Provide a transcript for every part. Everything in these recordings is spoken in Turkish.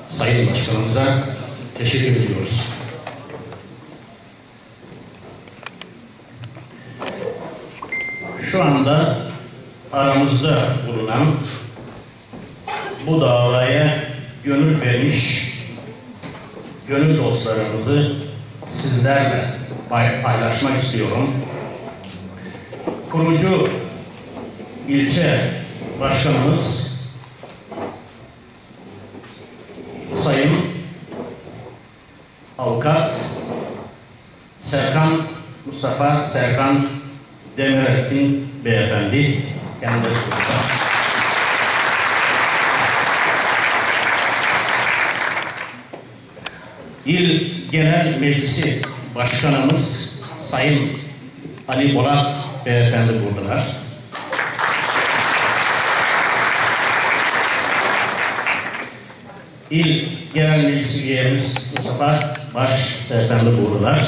Sayın Başkanımıza teşekkür ediyoruz. Şu anda aramızda bulunan bu davaya gönül vermiş gönül dostlarımızı sizlerle paylaşmak istiyorum. Kurucu ilçe başkanımız Sayın Avukat Mustafa Serkan Demirel'in beyefendi kendileri burada. İl Genel Meclisi Başkanımız Sayın Ali Bolat beyefendi buradalar. İl Genel Meclisi üyemiz Mustafa Baş beyefendi buradalar.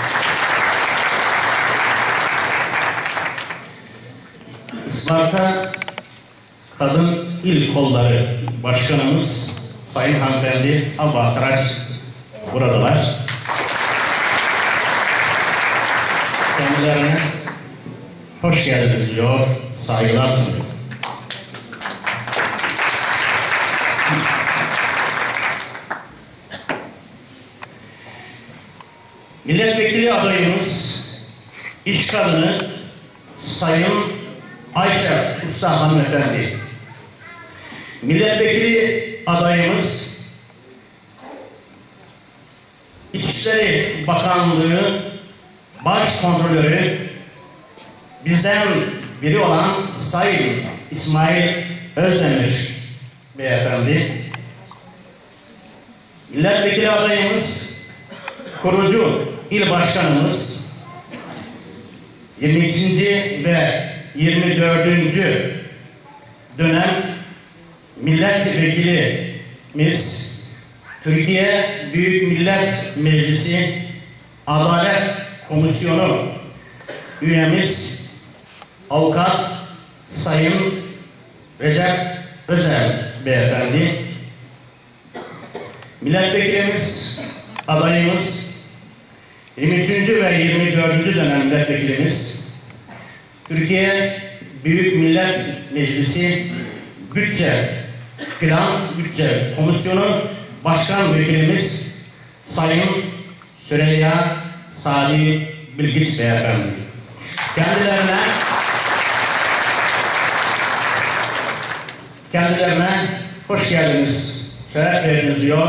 Isparta Kadın İl Kolları Başkanımız Sayın Hanımefendi Abba Saraç buradalar. Kendilerine hoş geldiniz diyor, saygılar sunuyor. Milletvekili adayımız İş Kadını Sayın Ayşe Usta Hanımefendi. Milletvekili adayımız İçişleri Bakanlığı Baş Kontrolörü bizden biri olan Sayın İsmail Özdemir beyefendi. Milletvekili adayımız kurucu il başkanımız 22. ve 24. dönem milletvekilimiz Türkiye Büyük Millet Meclisi Adalet Komisyonu üyemiz Avukat Sayın Recep Özel beyefendi. Milletvekilimiz adayımız 23. ve 24. dönem milletvekilimiz Türkiye Büyük Millet Meclisi Plan Bütçe Komisyonu Başkan Vekilimiz Sayın Süreyya Sadi Bilgiç beyefendi. Kendilerine hoş geldiniz, şeref verdiniz diyor,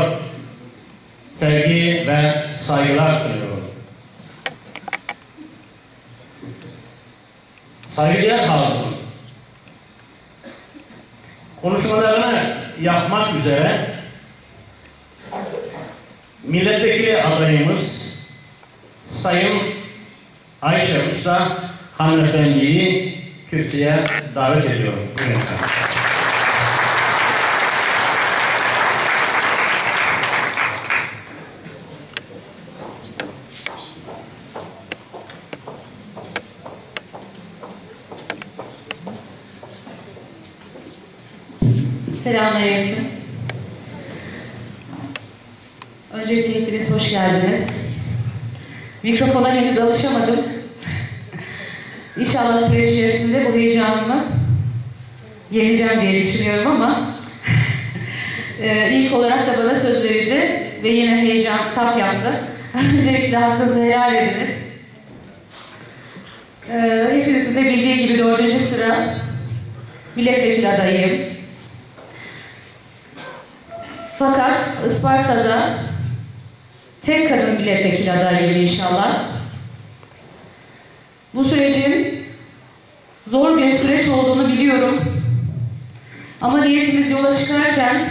sevgi ve saygılar sunuyorum. Saygıya hazırım. Konuşmalarını yapmak üzere milletvekili adayımız Sayın Ayşe Usta Hanımefendi'yi kürsüye davet ediyorum. Selamünaleyküm. Öncelikle hepiniz hoş geldiniz. Mikrofona henüz alışamadım. İnşallah süreç içerisinde bu heyecanımı yeneceğim diye düşünüyorum ama ilk olarak da bana söz verildi ve yine heyecan tap yaptı. Öncelikle hakkınızı helal ediniz. Hepinizin de bildiği gibi 4. sıra milletvekili adayıyım. Fakat Isparta'da tek kadın milletvekili adayıyım inşallah. Bu sürecin zor bir süreç olduğunu biliyorum. Ama niyetimiz yola çıkarken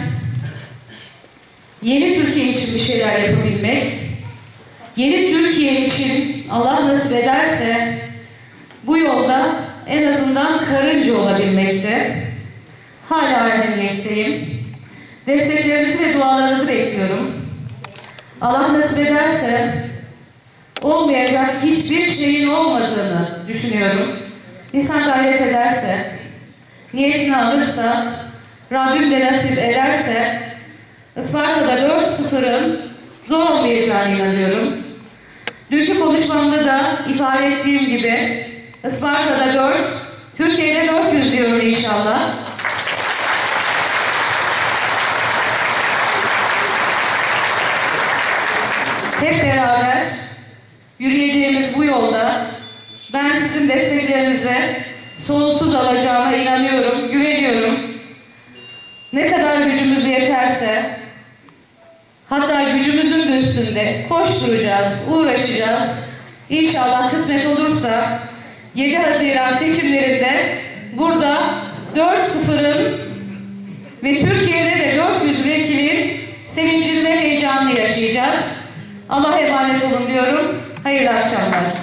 yeni Türkiye için bir şeyler yapabilmek, yeni Türkiye için Allah nasip ederse bu yolda en azından karınca olabilmekte. Hala aynı niyetteyim. Desteklerinizi ve dualarınızı bekliyorum. Allah nasip ederse olmayacak hiçbir şeyin olmadığını düşünüyorum. İnsan gayret ederse, niyetini alırsa, Rabbim de nasip ederse Isparta'da 4-0'ın zor olmayacağına inanıyorum. Dünkü konuşmamda da ifade ettiğim gibi Isparta'da 4, Türkiye'de 400 diyorum inşallah. Hep beraber yürüyeceğimiz bu yolda ben sizin desteklerinize sonsuz alacağıma inanıyorum, güveniyorum. Ne kadar gücümüz yeterse, hatta gücümüzün de üstünde koşturacağız, uğraşacağız. İnşallah kısmet olursa 7 Haziran seçimlerinde burada 4-0'ın ve Türkiye'de de 400 vekilin sevincinde, heyecanlı yaşayacağız. Allah'a emanet olun diyorum. Hayırlı akşamlar.